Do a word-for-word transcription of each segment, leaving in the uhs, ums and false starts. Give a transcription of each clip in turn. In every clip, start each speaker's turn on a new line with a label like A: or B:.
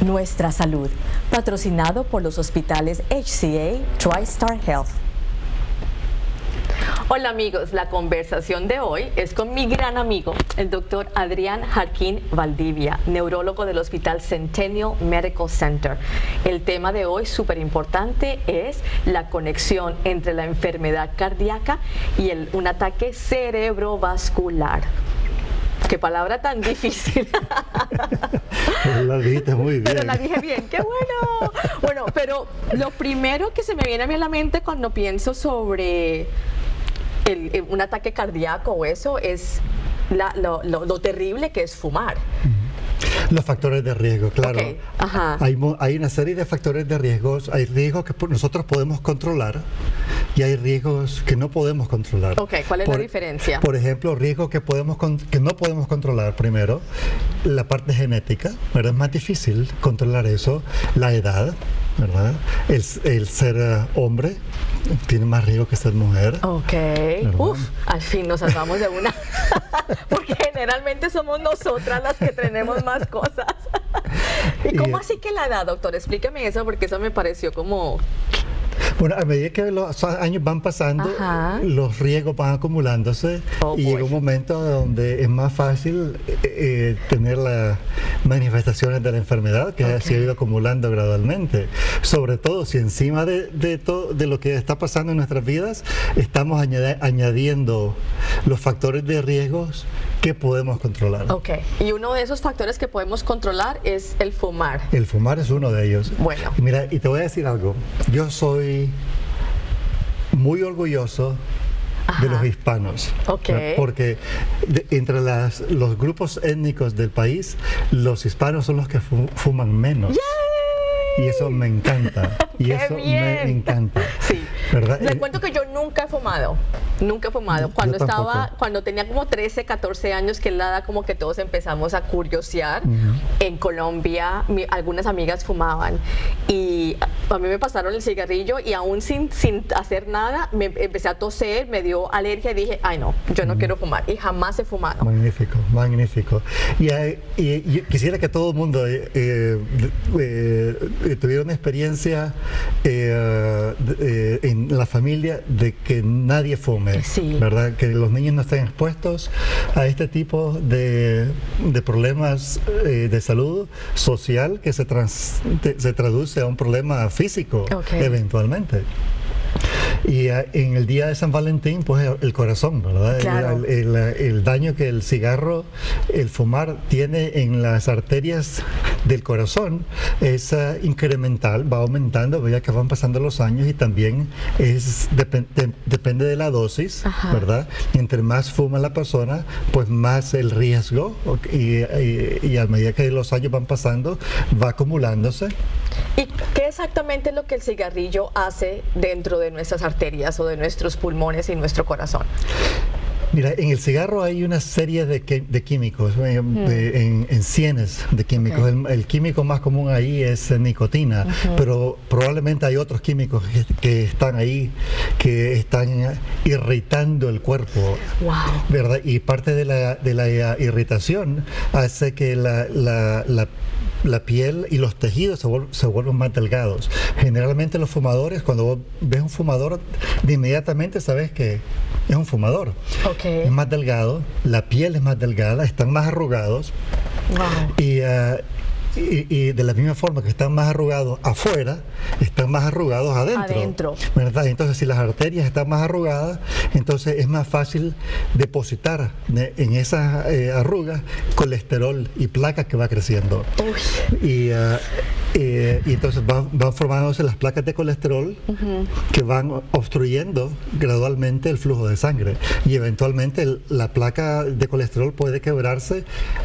A: Nuestra salud, patrocinado por los hospitales H C A TriStar Health.
B: Hola amigos, la conversación de hoy es con mi gran amigo, el doctor Adrián Jarquín Valdivia, neurólogo del Hospital Centennial Medical Center. El tema de hoy, súper importante, es la conexión entre la enfermedad cardíaca y el, un ataque cerebrovascular. Qué palabra tan difícil.
C: La dijiste muy bien.
B: Pero la dije bien, qué bueno. Bueno, pero lo primero que se me viene a mí a la mente cuando pienso sobre el, el, un ataque cardíaco o eso es la, lo, lo, lo terrible que es fumar.
C: Los factores de riesgo, claro.
B: Okay. Ajá.
C: Hay, hay una serie de factores de riesgos. Hay riesgos que nosotros podemos controlar y hay riesgos que no podemos controlar.
B: Ok, ¿cuál es
C: por,
B: la diferencia?
C: Por ejemplo, riesgos que, podemos, que no podemos controlar, primero, la parte genética, ¿verdad? Es más difícil controlar eso. La edad, ¿verdad? El, el ser uh, hombre tiene más riesgo que ser mujer.
B: Ok. ¿Verdad? Uf, al fin nos salvamos de una. Porque generalmente somos nosotras las que tenemos más cosas. ¿Y cómo así que la edad, doctor? Explíqueme eso porque eso me pareció como...
C: Bueno, a medida que los años van pasando, Ajá. los riesgos van acumulándose oh, y boy. llega un momento donde es más fácil eh, eh, tener las manifestaciones de la enfermedad que okay. se ha ido acumulando gradualmente. Sobre todo si encima de, de, todo, de lo que está pasando en nuestras vidas, estamos añad añadiendo los factores de riesgos que podemos controlar.
B: Ok, y uno de esos factores que podemos controlar es el fumar.
C: El fumar es uno de ellos.
B: Bueno.
C: Y mira, y te voy a decir algo. Yo soy muy orgulloso Ajá. de los hispanos,
B: okay.
C: porque de, entre las, los grupos étnicos del país, los hispanos son los que fu fuman menos.
B: ¡Yay!
C: Y eso me encanta. Y
B: ¡Qué
C: eso
B: bien!
C: me encanta.
B: Sí.
C: ¿Verdad?
B: Les cuento que yo nunca he fumado. Nunca he fumado. Cuando
C: yo
B: estaba,
C: tampoco.
B: cuando tenía como trece, catorce años, que la edad como que todos empezamos a curiosear. Uh-huh. En Colombia, mi, algunas amigas fumaban. Y a mí me pasaron el cigarrillo y aún sin, sin hacer nada, me empecé a toser, me dio alergia y dije, ay no, yo no uh-huh. quiero fumar. Y jamás he fumado.
C: Magnífico, magnífico. Y, y, y quisiera que todo el mundo eh, eh, eh, tuviera una experiencia eh, eh, en la familia de que nadie fume.
B: Sí.
C: ¿Verdad? Que los niños no estén expuestos a este tipo de, de problemas eh, de salud social que se, trans, te, se traduce a un problema físico okay. eventualmente. Y uh, en el día de San Valentín, pues el corazón, ¿verdad?
B: Claro.
C: El, el, el daño que el cigarro, el fumar tiene en las arterias del corazón es uh, incremental, va aumentando a medida que van pasando los años y también es dep de, depende de la dosis, Ajá. ¿verdad? Entre más fuma la persona, pues más el riesgo y, y, y a medida que los años van pasando, va acumulándose.
B: ¿Y qué exactamente es lo que el cigarrillo hace dentro de nuestras arterias o de nuestros pulmones y nuestro corazón?
C: Mira, en el cigarro hay una serie de, de químicos, eh, mm. de, en, en cienes de químicos. Okay. El, el químico más común ahí es nicotina, uh-huh. pero probablemente hay otros químicos que, que están ahí, que están irritando el cuerpo,
B: wow.
C: ¿verdad? Y parte de la, de la irritación hace que la, la, la la piel y los tejidos se, vuel se vuelven más delgados. Generalmente los fumadores, cuando vos ves un fumador, de inmediatamente sabes que es un fumador.
B: Okay.
C: Es más delgado, la piel es más delgada, están más arrugados.
B: Wow.
C: Y, uh, y, y de la misma forma que están más arrugados afuera, están más arrugados adentro.
B: Adentro.
C: ¿Verdad? Entonces, si las arterias están más arrugadas, entonces es más fácil depositar de, en esas eh, arrugas colesterol y placa que va creciendo.
B: Uy.
C: Y, uh, eh, y entonces van, van formándose las placas de colesterol uh-huh. que van obstruyendo gradualmente el flujo de sangre. Y eventualmente el, la placa de colesterol puede quebrarse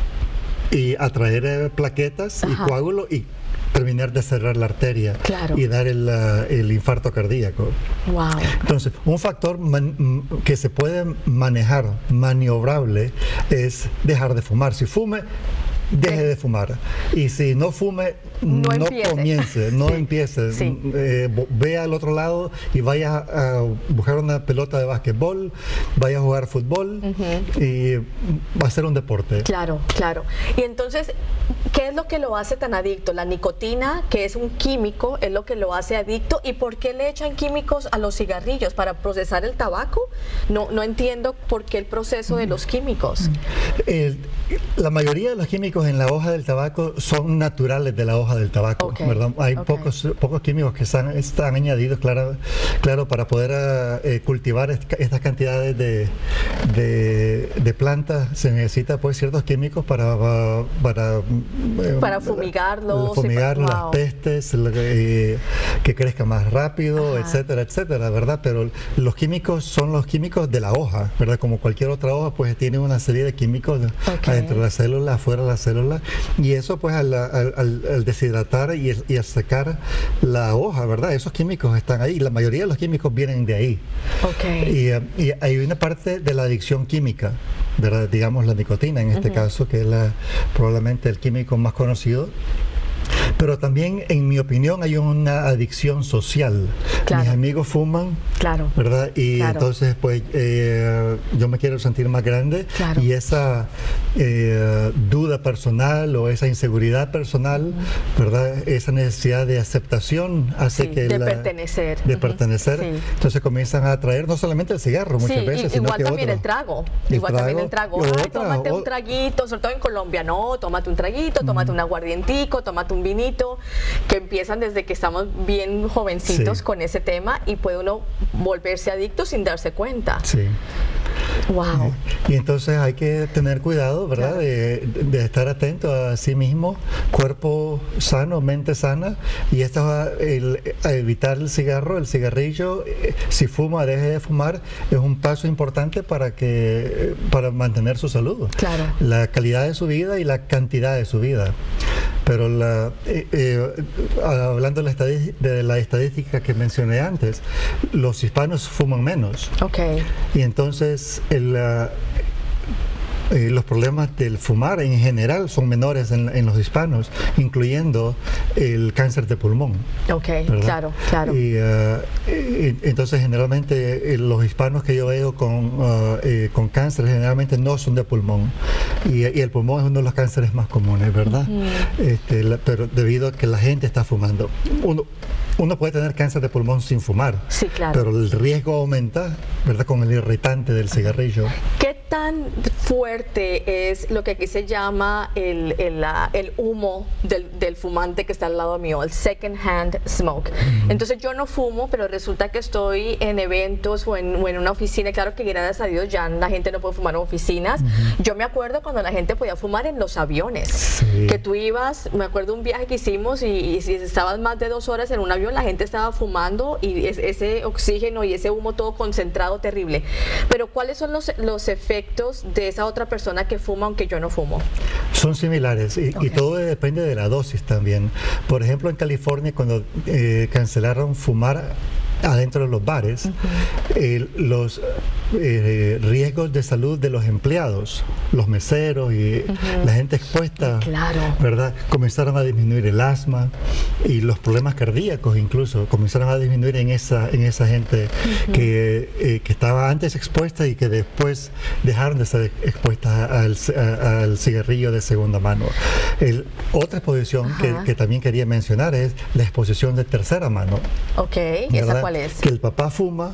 C: y atraer eh, plaquetas Ajá. y coágulos y terminar de cerrar la arteria
B: claro.
C: y dar el, uh, el infarto cardíaco.
B: Wow.
C: Entonces, un factor man, que se puede manejar, maniobrable, es dejar de fumar. Si fume, deje de fumar. Y si no fume, no, no comience, no sí. empiece. Sí. Eh, vea al otro lado y vaya a buscar una pelota de básquetbol, vaya a jugar fútbol uh-huh. y va a ser un deporte.
B: Claro, claro. Y entonces, ¿qué es lo que lo hace tan adicto? La nicotina, que es un químico, es lo que lo hace adicto. ¿Y por qué le echan químicos a los cigarrillos? ¿Para procesar el tabaco? No, no entiendo por qué el proceso de los químicos.
C: El, la mayoría de los químicos en la hoja del tabaco son naturales de la hoja del tabaco, okay. ¿verdad? Hay okay. pocos, pocos químicos que están, están añadidos, claro, claro para poder eh, cultivar est estas cantidades de, de, de plantas. Se necesita pues ciertos químicos para para, eh,
B: para fumigarlos,
C: fumigar las wow. pestes, eh, que crezca más rápido, Ajá. etcétera, etcétera, ¿verdad? Pero los químicos son los químicos de la hoja, ¿verdad? Como cualquier otra hoja, pues tiene una serie de químicos okay. adentro de la célula, afuera de la célula, y eso pues al, al, al deshidratar y, y al secar la hoja, ¿verdad? Esos químicos están ahí, la mayoría de los químicos vienen de ahí.
B: Okay.
C: Y, y hay una parte de la adicción química, ¿verdad? Digamos la nicotina en este uh-huh. caso, que es la, probablemente el químico más conocido. Pero también, en mi opinión, hay una adicción social. Claro. Mis amigos fuman,
B: claro.
C: ¿verdad? Y
B: claro.
C: entonces, pues, eh, yo me quiero sentir más grande.
B: Claro.
C: Y esa eh, duda personal o esa inseguridad personal, uh-huh. ¿verdad? Esa necesidad de aceptación hace
B: sí,
C: que...
B: De
C: la,
B: pertenecer.
C: De uh-huh. pertenecer. Sí. Entonces comienzan a atraer no solamente el cigarro, muchas
B: sí,
C: veces,
B: y,
C: sino
B: igual
C: que
B: también
C: otro.
B: el trago.
C: El
B: igual
C: trago,
B: también el trago. Ay, otra, tómate o... un traguito, sobre todo en Colombia, no, tómate un traguito, tómate uh-huh. un aguardientico, tómate un vinito, que empiezan desde que estamos bien jovencitos sí. con ese tema y puede uno volverse adicto sin darse cuenta.
C: Sí.
B: Wow.
C: Y entonces hay que tener cuidado, ¿verdad? Claro. De, de estar atento a sí mismo, cuerpo sano, mente sana, y esto va el, a evitar el cigarro, el cigarrillo. Si fuma, deje de fumar, es un paso importante para que para mantener su salud,
B: claro.
C: la calidad de su vida y la cantidad de su vida. Pero la, eh, eh, hablando de la, de la estadística que mencioné antes, los hispanos fuman menos.
B: Okay.
C: Y entonces el, uh, eh, los problemas del fumar en general son menores en, en los hispanos, incluyendo el cáncer de pulmón.
B: Ok, ¿verdad? Claro, claro.
C: Y, uh, y entonces generalmente eh, los hispanos que yo veo con, uh, eh, con cáncer generalmente no son de pulmón. Y, y el pulmón es uno de los cánceres más comunes, ¿verdad? Uh-huh. este, la, pero debido a que la gente está fumando. Uno, uno puede tener cáncer de pulmón sin fumar,
B: sí, claro.
C: pero el riesgo aumenta, ¿verdad? Con el irritante del cigarrillo.
B: ¿Qué tan fuerte es lo que aquí se llama el, el, uh, el humo del, del fumante que está al lado mío, el second hand smoke? Uh-huh. Entonces yo no fumo, pero resulta que estoy en eventos o en, o en una oficina. Claro que gracias a Dios ya la gente no puede fumar en oficinas. Uh-huh. Yo me acuerdo cuando la gente podía fumar en los aviones, sí. que tú ibas, me acuerdo un viaje que hicimos y, y si estabas más de dos horas en un avión, la gente estaba fumando y es, ese oxígeno y ese humo todo concentrado, terrible. Pero ¿cuáles son los, los efectos de esa otra persona que fuma aunque yo no fumo?
C: Son similares y, okay. y todo depende de la dosis también. Por ejemplo, en California, cuando eh, cancelaron fumar adentro de los bares, uh-huh. eh, los eh, riesgos de salud de los empleados, los meseros y uh-huh. la gente expuesta,
B: claro.
C: ¿verdad? Comenzaron a disminuir el asma y los problemas cardíacos incluso comenzaron a disminuir en esa, en esa gente uh-huh. que, eh, que estaba antes expuesta y que después dejaron de ser expuestas al, a, al cigarrillo de segunda mano. El, otra exposición uh-huh. que, que también quería mencionar es la exposición de tercera mano.
B: Ok, ¿esa cuál es?
C: Que el papá fuma,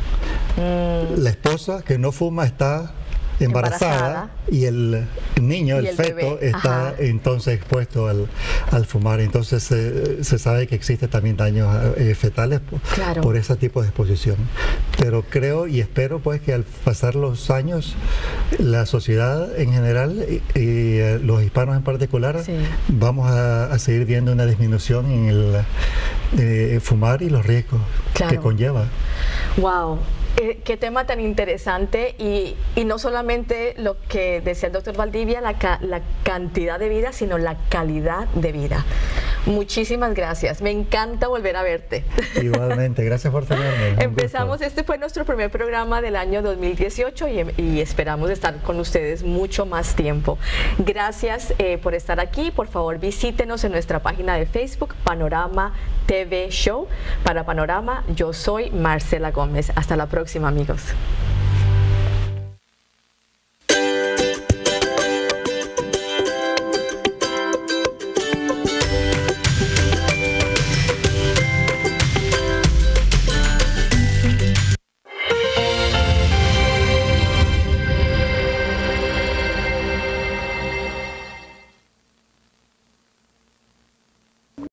C: mm. la esposa que no fuma está embarazada, embarazada. y el niño, el, el feto, bebé. está Ajá. entonces expuesto al, al fumar. Entonces eh, se sabe que existe también daños eh, fetales por,
B: claro.
C: por ese tipo de exposición. Pero creo y espero pues que al pasar los años la sociedad en general y, y eh, los hispanos en particular sí. vamos a, a seguir viendo una disminución en el eh, fumar y los riesgos claro. que conlleva.
B: Wow. Eh, qué tema tan interesante y, y no solamente lo que decía el doctor Valdivia, la, ca la cantidad de vida, sino la calidad de vida. Muchísimas gracias. Me encanta volver a verte.
C: Igualmente, gracias por tenerme.
B: Empezamos, este fue nuestro primer programa del año dos mil dieciocho y, y esperamos estar con ustedes mucho más tiempo. Gracias eh, por estar aquí. Por favor, visítenos en nuestra página de Facebook, Panorama T V Show. Para Panorama, yo soy Marcela Gómez. Hasta la próxima, amigos.